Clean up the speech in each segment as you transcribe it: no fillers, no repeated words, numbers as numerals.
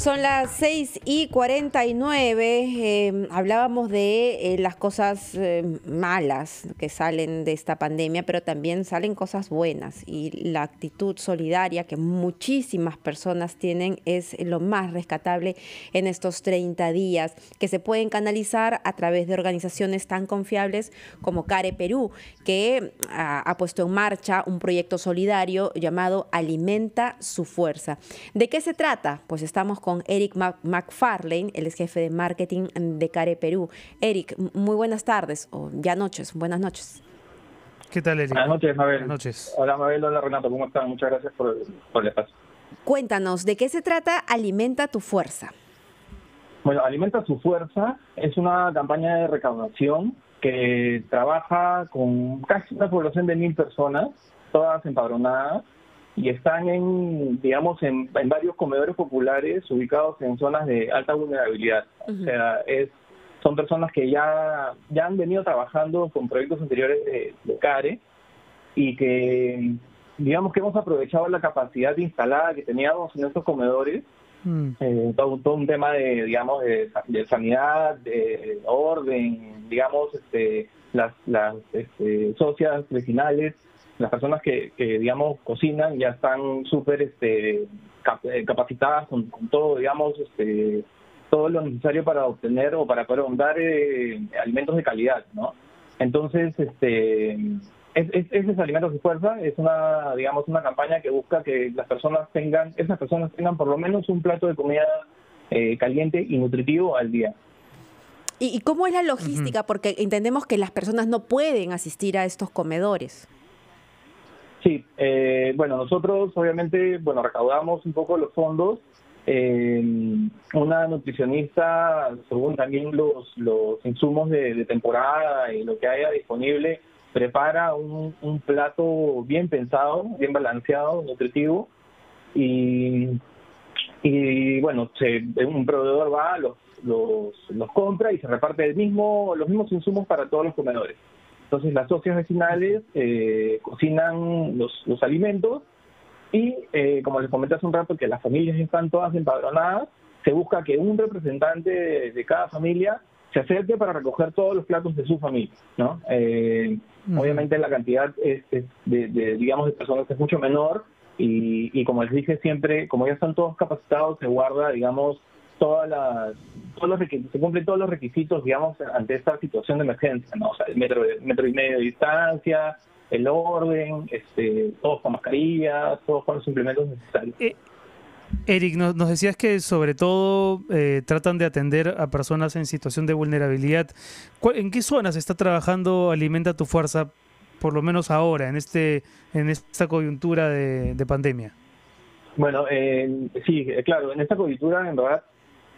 Son las 6:49. Hablábamos de las cosas malas que salen de esta pandemia, pero también salen cosas buenas. Y la actitud solidaria que muchísimas personas tienen es lo más rescatable en estos 30 días, que se pueden canalizar a través de organizaciones tan confiables como CARE Perú, que ha puesto en marcha un proyecto solidario llamado Alimenta su Fuerza. ¿De qué se trata? Pues estamos con Eric McFarlane, él es jefe de marketing de CARE Perú. Eric, muy buenas tardes, o ya noches, buenas noches. ¿Qué tal, Eric? Buenas noches, Mabel. Buenas noches. Hola, Mabel. Hola, Renato. ¿Cómo están? Muchas gracias por el espacio. Cuéntanos, ¿de qué se trata Alimenta tu Fuerza? Bueno, Alimenta su Fuerza es una campaña de recaudación que trabaja con casi una población de 1.000 personas, todas empadronadas, y están en varios comedores populares ubicados en zonas de alta vulnerabilidad. O sea, son personas que ya han venido trabajando con proyectos anteriores de CARE y que, digamos que hemos aprovechado la capacidad instalada que teníamos en estos comedores, todo un tema de sanidad, de orden, las socias vecinales. Las personas que cocinan ya están súper capacitadas con todo, todo lo necesario para obtener o para poder dar alimentos de calidad, ¿no? Entonces, ese es Alimentos de Fuerza, es una campaña que busca que esas personas tengan por lo menos un plato de comida caliente y nutritivo al día. ¿Y cómo es la logística? Porque entendemos que las personas no pueden asistir a estos comedores. Sí, nosotros obviamente, recaudamos un poco los fondos. Una nutricionista, según también los insumos de temporada y lo que haya disponible, prepara un plato bien pensado, bien balanceado, nutritivo, y un proveedor va, los compra y se reparte los mismos insumos para todos los comedores. Entonces las socias vecinales cocinan los alimentos y, como les comenté hace un rato, que las familias están todas empadronadas, se busca que un representante de cada familia se acerque para recoger todos los platos de su familia, ¿no? Obviamente la cantidad de personas es mucho menor y como les dije siempre, como ya están todos capacitados, se guarda, se cumplen todos los requisitos, ante esta situación de emergencia, ¿no? O sea, el metro y medio de distancia, el orden, todos con mascarillas, todos con los implementos necesarios. Eric, nos decías que sobre todo tratan de atender a personas en situación de vulnerabilidad. ¿En qué zonas está trabajando Alimenta tu Fuerza, por lo menos ahora, en esta coyuntura de pandemia? Bueno, sí, claro, en esta coyuntura, en verdad,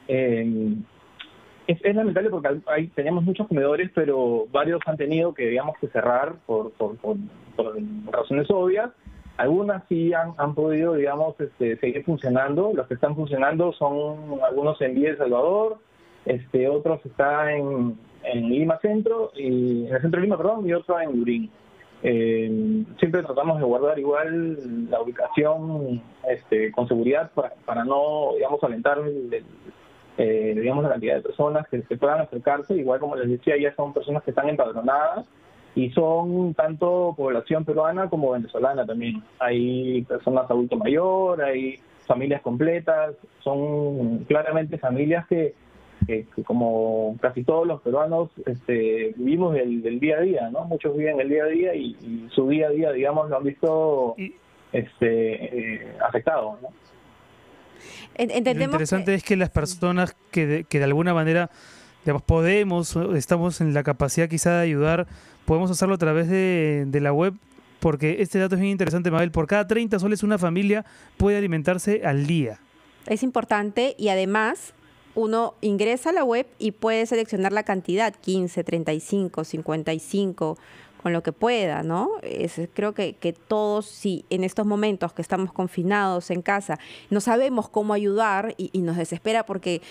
es lamentable porque teníamos muchos comedores, pero varios han tenido que cerrar por razones obvias. Algunas sí han podido, seguir funcionando. Los que están funcionando son algunos en Villa El Salvador, otros están en Lima Centro, en el centro de Lima, y otro en Lurín. Siempre tratamos de guardar igual la ubicación con seguridad para no, alentar la cantidad de personas que puedan acercarse. Igual, como les decía, ya son personas que están empadronadas y son tanto población peruana como venezolana también. Hay personas adulto mayor, hay familias completas, son claramente familias que como casi todos los peruanos vivimos del día a día, ¿no? Muchos viven el día a día y su día a día, lo han visto afectado, ¿no? Lo interesante es que las personas que de alguna manera estamos en la capacidad quizá de ayudar, podemos hacerlo a través de la web, porque este dato es bien interesante, Mabel. Por cada 30 soles una familia puede alimentarse al día. Es importante y además uno ingresa a la web y puede seleccionar la cantidad, 15, 35, 55, con lo que pueda, ¿no? Creo que todos, si en estos momentos que estamos confinados en casa, no sabemos cómo ayudar y nos desespera porque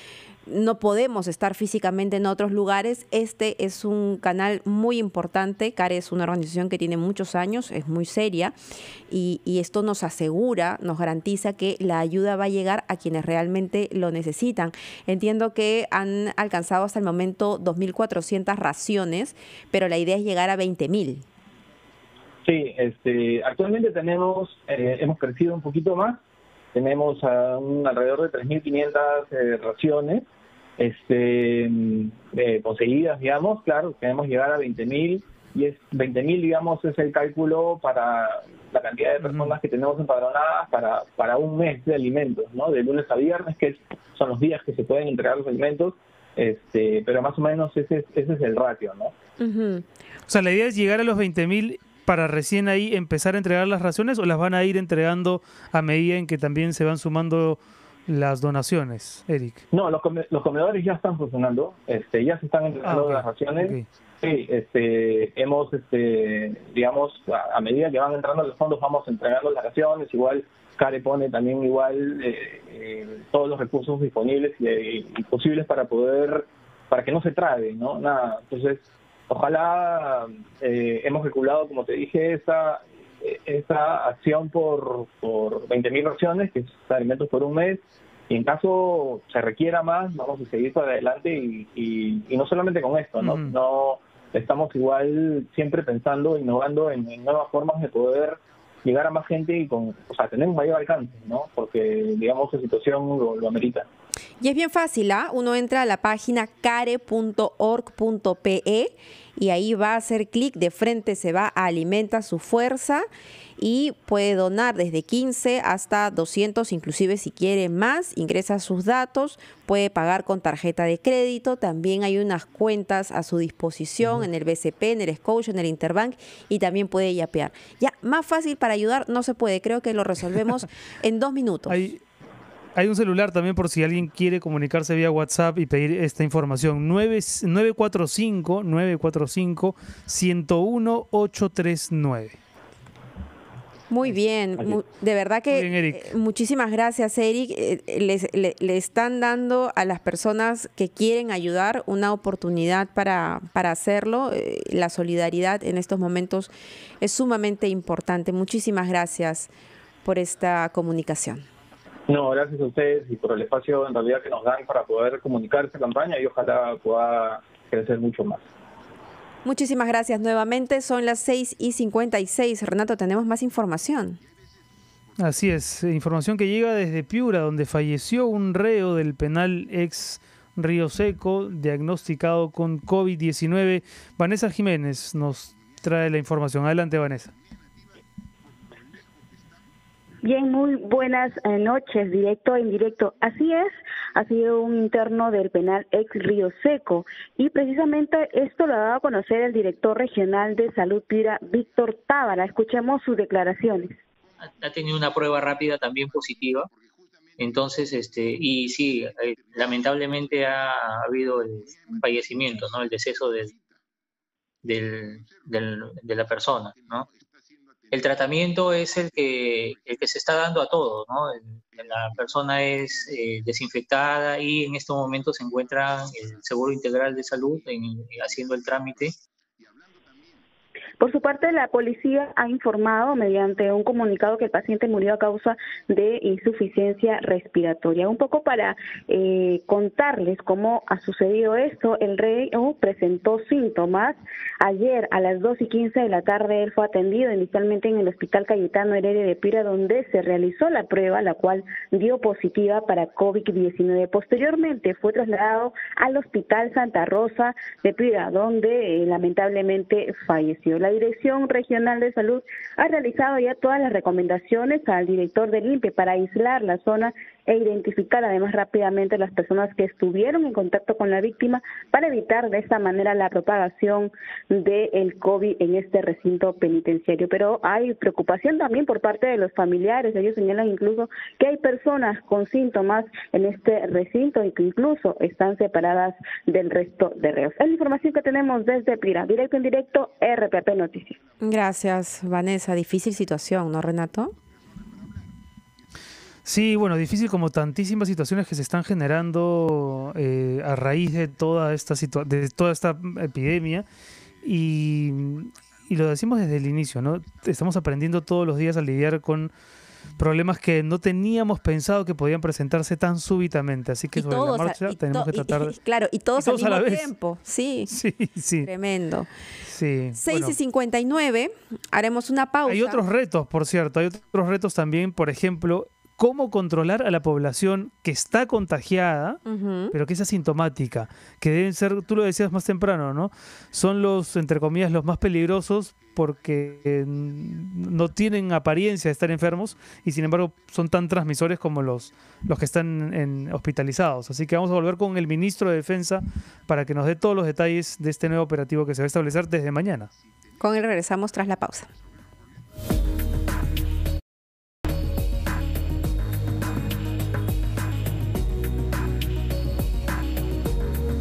no podemos estar físicamente en otros lugares, este es un canal muy importante. CARE es una organización que tiene muchos años, es muy seria y esto nos asegura, nos garantiza que la ayuda va a llegar a quienes realmente lo necesitan. Entiendo que han alcanzado hasta el momento 2.400 raciones, pero la idea es llegar a 20.000. Sí, actualmente hemos crecido un poquito más. Tenemos alrededor de 3.500 raciones conseguidas, digamos. Claro, queremos llegar a 20.000 y 20.000, digamos, es el cálculo para la cantidad de personas que tenemos empadronadas para un mes de alimentos, ¿no? De lunes a viernes, que son los días que se pueden entregar los alimentos, pero más o menos ese es el ratio, ¿no? O sea, la idea es llegar a los 20.000 para recién ahí empezar a entregar las raciones, o las van a ir entregando a medida en que también se van sumando las donaciones, Eric. No, los comedores ya están funcionando, ya se están entregando las raciones. Okay. Sí, hemos, digamos, a medida que van entrando los fondos vamos entregando las raciones. Igual CARE pone también todos los recursos disponibles y posibles para que no se trabe, ¿no? Nada. Entonces, ojalá hemos calculado, como te dije, esa acción por 20.000 raciones, que es alimentos por un mes, y en caso se requiera más, vamos a seguir para adelante y no solamente con esto, ¿no? No estamos igual siempre pensando, innovando en nuevas formas de poder llegar a más gente y tener un mayor alcance, ¿no? Porque, digamos, la situación lo amerita. Y es bien fácil, uno entra a la página care.org.pe y ahí va a hacer clic, de frente se va a Alimenta su Fuerza y puede donar desde 15 hasta 200, inclusive si quiere más, ingresa sus datos, puede pagar con tarjeta de crédito, también hay unas cuentas a su disposición en el BCP, en el Scotia, en el Interbank y también puede yapear. Ya, más fácil para ayudar no se puede, creo que lo resolvemos en 2 minutos. Hay un celular también por si alguien quiere comunicarse vía WhatsApp y pedir esta información. 945-101-839. Muy bien, de verdad que bien, Eric. Muchísimas gracias, Eric. Le están dando a las personas que quieren ayudar una oportunidad para hacerlo. La solidaridad en estos momentos es sumamente importante. Muchísimas gracias por esta comunicación. No, gracias a ustedes y por el espacio en realidad que nos dan para poder comunicar esta campaña y ojalá pueda crecer mucho más. Muchísimas gracias nuevamente. Son las 6:56. Renato, tenemos más información. Así es, información que llega desde Piura, donde falleció un reo del penal ex Río Seco, diagnosticado con COVID-19. Vanessa Jiménez nos trae la información. Adelante, Vanessa. Bien, muy buenas noches, directo e indirecto. Así es, ha sido un interno del penal ex Río Seco y precisamente esto lo ha dado a conocer el director regional de Salud Piura, Víctor Tábara. Escuchemos sus declaraciones. Ha tenido una prueba rápida también positiva, entonces, y sí, lamentablemente ha habido el fallecimiento, ¿no? El deceso de la persona, ¿no? El tratamiento es el que se está dando a todos, ¿no? La persona es desinfectada y en estos momentos se encuentra el Seguro Integral de Salud haciendo el trámite. Por su parte, la policía ha informado mediante un comunicado que el paciente murió a causa de insuficiencia respiratoria. Un poco para contarles cómo ha sucedido esto, el reo presentó síntomas. Ayer a las 2:15 de la tarde él fue atendido inicialmente en el Hospital Cayetano Heredia de Piura, donde se realizó la prueba, la cual dio positiva para COVID-19. Posteriormente fue trasladado al Hospital Santa Rosa de Piura, donde lamentablemente falleció. La Dirección Regional de Salud ha realizado ya todas las recomendaciones al director del INPE para aislar la zona e identificar además rápidamente las personas que estuvieron en contacto con la víctima para evitar de esta manera la propagación del COVID en este recinto penitenciario. Pero hay preocupación también por parte de los familiares. Ellos señalan incluso que hay personas con síntomas en este recinto y que incluso están separadas del resto de reos. Es la información que tenemos desde Piura. Directo en directo, RPP Noticias. Gracias, Vanessa. Difícil situación, ¿no, Renato? Sí, bueno, difícil como tantísimas situaciones que se están generando a raíz de toda esta epidemia y, y lo decimos desde el inicio, ¿no? Estamos aprendiendo todos los días a lidiar con problemas que no teníamos pensado que podían presentarse tan súbitamente, así que Y sobre la todos, marcha tenemos que tratar de... claro, y todos, todos a al la mismo vez. tiempo. Sí, Sí, sí, tremendo. sí. 6:59, haremos una pausa. Hay otros retos, por cierto, hay otros retos también, por ejemplo, cómo controlar a la población que está contagiada, Ujú. pero que es asintomática, que deben ser, tú lo decías más temprano, ¿no? Son los, entre comillas, los más peligrosos porque no tienen apariencia de estar enfermos y sin embargo son tan transmisores como los que están hospitalizados. Así que vamos a volver con el ministro de Defensa para que nos dé todos los detalles de este nuevo operativo que se va a establecer desde mañana. Con él regresamos tras la pausa.